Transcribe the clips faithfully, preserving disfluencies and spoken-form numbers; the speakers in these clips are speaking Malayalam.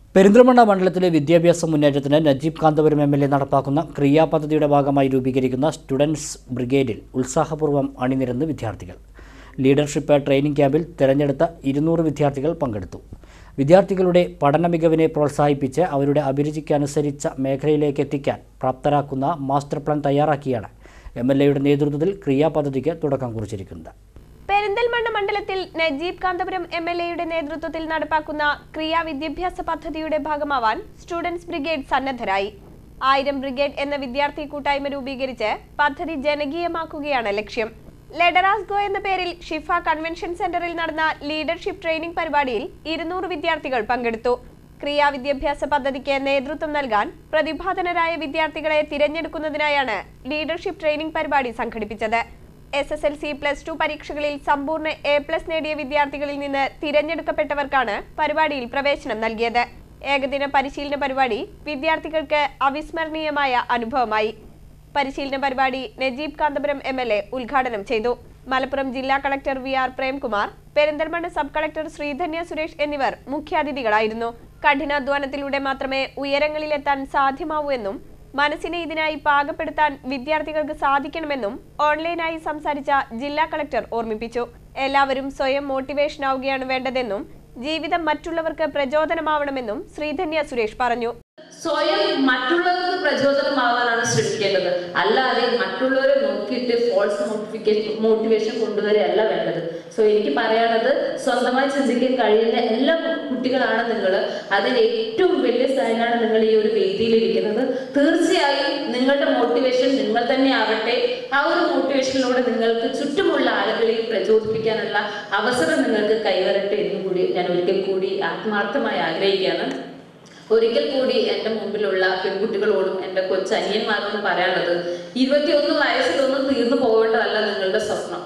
പെരിന്തൽമണ്ണ മണ്ഡലത്തിലെ വിദ്യാഭ്യാസ മുന്നേറ്റത്തിന് Najeeb Kanthapuram M L A നടപ്പാക്കുന്ന ക്രിയാ പദ്ധതിയുടെ ഭാഗമായി രൂപീകരിക്കുന്ന സ്റ്റുഡൻസ് ബ്രിഗേഡിൽ ഉത്സാഹപൂർവ്വം അണിനിരന്ന് വിദ്യാർത്ഥികൾ. ലീഡർഷിപ്പ് ട്രെയിനിംഗ് ക്യാമ്പിൽ തിരഞ്ഞെടുത്ത ഇരുന്നൂറ് വിദ്യാർത്ഥികൾ പങ്കെടുത്തു. വിദ്യാർത്ഥികളുടെ പഠന മികവിനെ പ്രോത്സാഹിപ്പിച്ച് അവരുടെ അഭിരുചിക്കനുസരിച്ച മേഖലയിലേക്ക് എത്തിക്കാൻ പ്രാപ്തരാക്കുന്ന മാസ്റ്റർ പ്ലാൻ തയ്യാറാക്കിയാണ് എം എൽ എയുടെ നേതൃത്വത്തിൽ ക്രിയാ പദ്ധതിക്ക് തുടക്കം കുറിച്ചിരിക്കുന്നത്. പെരിന്തൽമണ്ണ മണ്ഡലത്തിൽ നജീബ് കാന്തപുരം എം എൽ എയുടെ നേതൃത്വത്തിൽ നടപ്പാക്കുന്ന ക്രിയാ വിദ്യാഭ്യാസ പദ്ധതിയുടെ ഭാഗമാവാൻ സ്റ്റുഡൻസ് ബ്രിഗേഡ് സന്നദ്ധരായി. ആയിരം ബ്രിഗേഡ് എന്ന വിദ്യാർത്ഥി കൂട്ടായ്മ രൂപീകരിച്ച് പദ്ധതി ജനകീയമാക്കുകയാണ് ലക്ഷ്യം. ലെഡറാസ് ഗോ എന്ന പേരിൽ ഷിഫ കൺവെൻഷൻ സെന്ററിൽ നടന്ന ലീഡർഷിപ്പ് ട്രെയിനിംഗ് പരിപാടിയിൽ ഇരുന്നൂറ് വിദ്യാർത്ഥികൾ പങ്കെടുത്തു. ക്രിയാ വിദ്യാഭ്യാസ പദ്ധതിക്ക് നേതൃത്വം നൽകാൻ പ്രതിഭാധനരായ വിദ്യാർത്ഥികളെ തിരഞ്ഞെടുക്കുന്നതിനായാണ് ലീഡർഷിപ്പ് ട്രെയിനിംഗ് പരിപാടി സംഘടിപ്പിച്ചത്. S S L C plus two പരീക്ഷകളിൽ സമ്പൂർണ്ണ എ പ്ലസ് നേടിയ വിദ്യാർത്ഥികളിൽ നിന്ന് തിരഞ്ഞെടുക്കപ്പെട്ടവർക്കാണ് പരിപാടിയിൽ പ്രവേശനം നൽകിയത്. ഏകദിന പരിശീലന പരിപാടി വിദ്യാർത്ഥികൾക്ക് അവിസ്മരണീയമായ അനുഭവമായി. പരിശീലന പരിപാടി Najeeb Kanthapuram M L A ഉദ്ഘാടനം ചെയ്തു. മലപ്പുറം ജില്ലാ collector V R Premkumar, Perinthalmanna sub collector Sreedhanya Suresh എന്നിവർ മുഖ്യാതിഥികളായിരുന്നു. കഠിനാധ്വാനത്തിലൂടെ മാത്രമേ ഉയരങ്ങളിലെത്താൻ സാധ്യമാവൂ എന്നും മനസ്സിനെ ഇതിനായി പാകപ്പെടുത്താൻ വിദ്യാർത്ഥികൾക്ക് സാധിക്കണമെന്നും ഓൺലൈനായി സംസാരിച്ച ജില്ലാ കളക്ടർ ഓർമ്മിപ്പിച്ചു. എല്ലാവരും സ്വയം മോട്ടിവേഷൻ ആവുകയാണ് വേണ്ടതെന്നും ജീവിതം മറ്റുള്ളവർക്ക് പ്രചോദനമാവണമെന്നും ശ്രീധന്യ സുരേഷ് പറഞ്ഞു. സ്വയം മറ്റുള്ളവർക്ക് പ്രചോദനമാവാനാണ് ശ്രമിക്കേണ്ടത്, അല്ലാതെ മറ്റുള്ളവരെ നോക്കിയിട്ട് ഫോൾസ് മോട്ടിഫിക്കേഷൻ മോട്ടിവേഷൻ കൊണ്ടുവരികയല്ല വേണ്ടത്. സോ എനിക്ക് പറയാനുള്ളത്, സ്വന്തമായി ചിന്തിക്കാൻ കഴിയുന്ന എല്ലാ കുട്ടികളാണ് നിങ്ങൾ. അതിന് ഏറ്റവും വലിയ സൈനാണ് നിങ്ങൾ ഈ ഒരു വേദിയിൽ ഇരിക്കുന്നത്. തീർച്ചയായും നിങ്ങളുടെ മോട്ടിവേഷൻ നിങ്ങൾ തന്നെ ആവട്ടെ. ആ ഒരു മോട്ടിവേഷനിലൂടെ നിങ്ങൾക്ക് ചുറ്റുമുള്ള ആളുകളെയും പ്രചോദിപ്പിക്കാനുള്ള അവസരം നിങ്ങൾക്ക് കൈവരട്ടെ എന്നും കൂടി ഞാൻ ഒരിക്കൽ കൂടി ആത്മാർത്ഥമായി ആഗ്രഹിക്കുകയാണ്. ഒരിക്കൽ കൂടി എൻ്റെ മുമ്പിലുള്ള പെൺകുട്ടികളോടും എൻ്റെ കൊച്ചനിയന്മാരോടും പറയാനുള്ളത്, ഇരുപത്തിയൊന്ന് വയസ്സിലൊന്നും തീർന്നു പോകേണ്ടതല്ല നിങ്ങളുടെ സ്വപ്നം.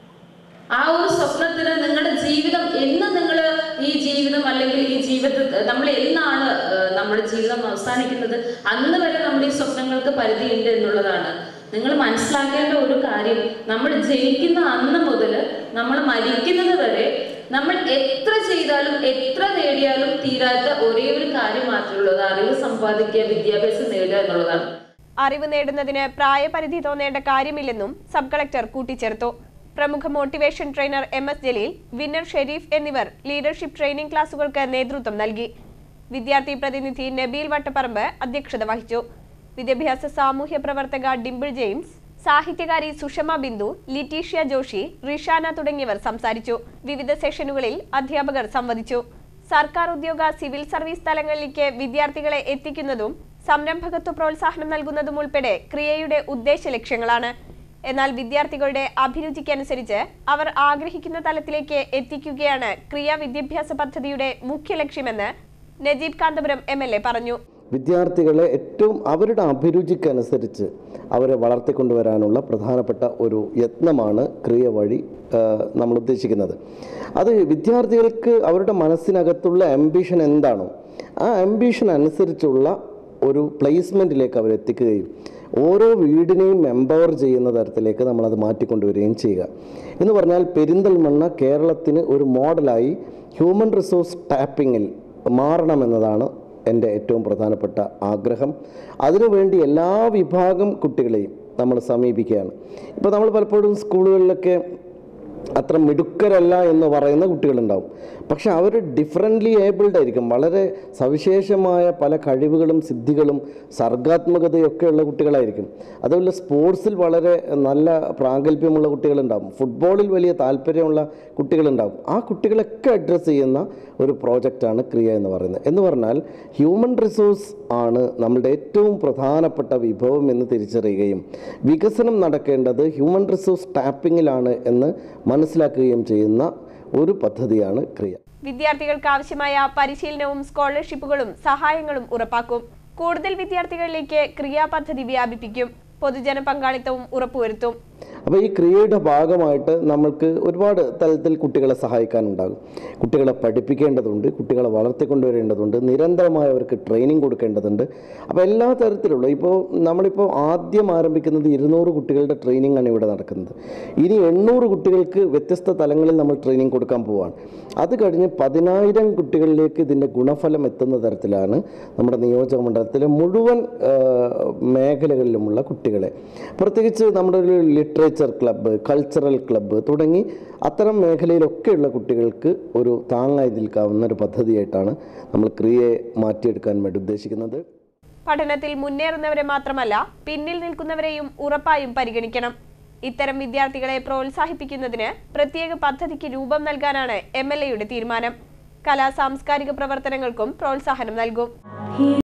ആ ഒരു സ്വപ്നത്തിന് നിങ്ങളുടെ ജീവിതം എന്ന് നിങ്ങൾ ഈ ജീവിതം അല്ലെങ്കിൽ ഈ ജീവിതത്തിൽ നമ്മൾ എന്നാണ് നമ്മുടെ ജീവിതം അവസാനിക്കുന്നത്, അന്ന് വരെ നമ്മുടെ ഈ സ്വപ്നങ്ങൾക്ക് പരിധിയുണ്ട് എന്നുള്ളതാണ്. നിങ്ങൾ മനസ്സിലാക്കേണ്ട ഒരു കാര്യം, നമ്മൾ ജനിക്കുന്ന അന്ന് മുതൽ നമ്മൾ മരിക്കുന്നത് വരെ നമ്മൾ എത്ര ചെയ്താലും എത്ര നേടിയാലും തീരാത്ത ഒരേ ഒരു കാര്യം മാത്രമേ ഉള്ളൂ, അറിവ് സമ്പാദിക്കുക, വിദ്യാഭ്യാസം നേടുക എന്നുള്ളതാണ്. അറിവ് നേടുന്നതിന് പ്രായപരിധി തോന്നേണ്ട കാര്യമില്ലെന്നും സബ് കളക്ടർ കൂട്ടിച്ചേർത്തു. പ്രമുഖ motivation trainer M S Jaleel, winner Shareef എന്നിവർ ലീഡർഷിപ്പ് ട്രെയിനിംഗ് ക്ലാസുകൾക്ക് നേതൃത്വം നൽകി. വിദ്യാർത്ഥി പ്രതിനിധി നബീൽ വട്ടപ്പറമ്പ് അധ്യക്ഷത വഹിച്ചു. വിദ്യാഭ്യാസ സാമൂഹ്യ പ്രവർത്തക ഡിംപിൾ ജെയിംസ്, സാഹിത്യകാരി സുഷമ ബിന്ദു, ലിറ്റീഷ്യ ജോഷി, റിഷാന തുടങ്ങിയവർ സംസാരിച്ചു. വിവിധ സെഷനുകളിൽ അധ്യാപകർ സംവദിച്ചു. സർക്കാർ ഉദ്യോഗ സിവിൽ സർവീസ് തലങ്ങളിലേക്ക് വിദ്യാർത്ഥികളെ എത്തിക്കുന്നതും സംരംഭകത്വ പ്രോത്സാഹനം നൽകുന്നതും ഉൾപ്പെടെ ക്രിയയുടെ ഉദ്ദേശ ലക്ഷ്യങ്ങളാണ്. എന്നാൽ വിദ്യാർത്ഥികളുടെ അഭിരുചിക്കനുസരിച്ച് അവർ ആഗ്രഹിക്കുന്ന തലത്തിലേക്ക് എത്തിക്കുകയാണ് ക്രിയാ വിദ്യാഭ്യാസ പദ്ധതിയുടെ മുഖ്യ ലക്ഷ്യമെന്ന് Najeeb Kanthapuram M L A പറഞ്ഞു. വിദ്യാർത്ഥികളെ ഏറ്റവും അവരുടെ അഭിരുചിക്കനുസരിച്ച് അവരെ വളർത്തിക്കൊണ്ടുവരാനുള്ള പ്രധാനപ്പെട്ട ഒരു യത്നമാണ് ക്രിയ വഴി നമ്മൾ ഉദ്ദേശിക്കുന്നത്. അത് വിദ്യാർത്ഥികൾക്ക് അവരുടെ മനസ്സിനകത്തുള്ള ആംബിഷൻ എന്താണോ ആ ആംബിഷൻ അനുസരിച്ചുള്ള ഒരു പ്ലേസ്മെൻറ്റിലേക്ക് അവരെത്തിക്കുകയും ഓരോ വീടിനെയും എംപവർ ചെയ്യുന്ന തരത്തിലേക്ക് നമ്മളത് മാറ്റിക്കൊണ്ടുവരികയും ചെയ്യുക എന്ന് പറഞ്ഞാൽ, പെരിന്തൽമണ്ണ കേരളത്തിന് ഒരു മോഡലായി ഹ്യൂമൻ റിസോഴ്സ് ടാപ്പിങ്ങിൽ മാറണമെന്നതാണ് എൻ്റെ ഏറ്റവും പ്രധാനപ്പെട്ട ആഗ്രഹം. അതിനുവേണ്ടി എല്ലാ വിഭാഗം കുട്ടികളെയും നമ്മൾ സമീപിക്കുകയാണ്. ഇപ്പോൾ നമ്മൾ പലപ്പോഴും സ്കൂളുകളിലൊക്കെ അത്ര മിടുക്കരല്ല എന്ന് പറയുന്ന കുട്ടികളുണ്ടാവും, പക്ഷെ അവർ ഡിഫറൻ്റ്ലി ഏബിൾഡ് ആയിരിക്കും. വളരെ സവിശേഷമായ പല കഴിവുകളും സിദ്ധികളും സർഗാത്മകതയൊക്കെയുള്ള കുട്ടികളായിരിക്കും. അതുപോലെ സ്പോർട്സിൽ വളരെ നല്ല പ്രാഗൽഭ്യമുള്ള കുട്ടികളുണ്ടാവും, ഫുട്ബോളിൽ വലിയ താല്പര്യമുള്ള കുട്ടികളുണ്ടാവും. ആ കുട്ടികളൊക്കെ അഡ്രസ്സ് ചെയ്യുന്ന ഒരു പ്രോജക്റ്റാണ് ക്രിയ എന്ന് പറയുന്നത്. എന്ന് പറഞ്ഞാൽ ഹ്യൂമൻ റിസോഴ്സ് ആണ് നമ്മളുടെ ഏറ്റവും പ്രധാനപ്പെട്ട വിഭവം എന്ന് തിരിച്ചറിയുകയും വികസനം നടക്കേണ്ടത് ഹ്യൂമൻ റിസോഴ്സ് ടാപ്പിങ്ങിലാണ് എന്ന് മനസ്സിലാക്കുകയും ചെയ്യുന്ന ഒരു പദ്ധതിയാണ് ക്രിയ. വിദ്യാർത്ഥികൾക്ക് ആവശ്യമായ പരിശീലനവും സ്കോളർഷിപ്പുകളും സഹായങ്ങളും ഉറപ്പാക്കും. കൂടുതൽ വിദ്യാർത്ഥികളിലേക്ക് ക്രിയാ പദ്ധതി വ്യാപിപ്പിക്കും. പൊതുജന പങ്കാളിത്തവും ഉറപ്പുവരുത്തും. അപ്പോൾ ഈ ക്രിയയുടെ ഭാഗമായിട്ട് നമ്മൾക്ക് ഒരുപാട് തലത്തിൽ കുട്ടികളെ സഹായിക്കാനുണ്ടാകും. കുട്ടികളെ പഠിപ്പിക്കേണ്ടതുണ്ട്, കുട്ടികളെ വളർത്തിക്കൊണ്ടുവരേണ്ടതുണ്ട്, നിരന്തരമായി അവർക്ക് ട്രെയിനിങ് കൊടുക്കേണ്ടതുണ്ട്. അപ്പോൾ എല്ലാ തരത്തിലുള്ള ഇപ്പോൾ നമ്മളിപ്പോൾ ആദ്യം ആരംഭിക്കുന്നത് ഇരുന്നൂറ് കുട്ടികളുടെ ട്രെയിനിങ് ആണ് ഇവിടെ നടക്കുന്നത്. ഇനി എണ്ണൂറ് കുട്ടികൾക്ക് വ്യത്യസ്ത തലങ്ങളിൽ നമ്മൾ ട്രെയിനിങ് കൊടുക്കാൻ പോവുകയാണ്. അത് കഴിഞ്ഞ് പതിനായിരം കുട്ടികളിലേക്ക് ഇതിൻ്റെ ഗുണഫലം എത്തുന്ന തരത്തിലാണ് നമ്മുടെ നിയോജക മണ്ഡലത്തിലെ മുഴുവൻ മേഖലകളിലുമുള്ള കുട്ടികളെ, പ്രത്യേകിച്ച് നമ്മുടെ ഒരു ലിറ്ററേച്ചർ ക്ലബ്ബ്, കൾച്ചറൽ ക്ലബ്ബ് തുടങ്ങി അത്തരം മേഖലയിലൊക്കെയുള്ള കുട്ടികൾക്ക് ഒരു താങ്ങായി നിൽക്കാവുന്ന ഒരു പദ്ധതിയായിട്ടാണ് നമ്മൾ ക്രിയയെ മാറ്റിയെടുക്കാൻ വേണ്ടി ഉദ്ദേശിക്കുന്നത്. പഠനത്തിൽ മുന്നേറുന്നവരെ മാത്രമല്ല പിന്നിൽ നിൽക്കുന്നവരെയും ഉറപ്പായും പരിഗണിക്കണം. ഇത്തരം വിദ്യാർത്ഥികളെ പ്രോത്സാഹിപ്പിക്കുന്നതിന് പ്രത്യേക പദ്ധതിക്ക് രൂപം നൽകാനാണ് എം എൽ എയുടെ തീരുമാനം. കലാ സാംസ്കാരിക പ്രവർത്തനങ്ങൾക്കും പ്രോത്സാഹനം നൽകും.